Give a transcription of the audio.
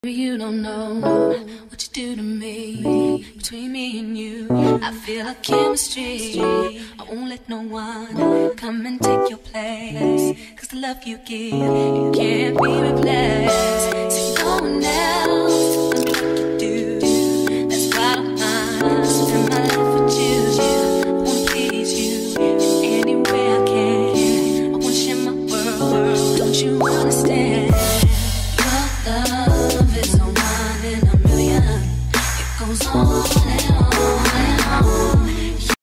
You don't know what you do to me. Between me and you, I feel a chemistry. I won't let no one come and take your place. Cause the love you give, it can't be replaced. So no one else can do what you do. That's why I don't mind spend my life with you. I wanna please you in any way I can. I wanna share my world, don't you understand?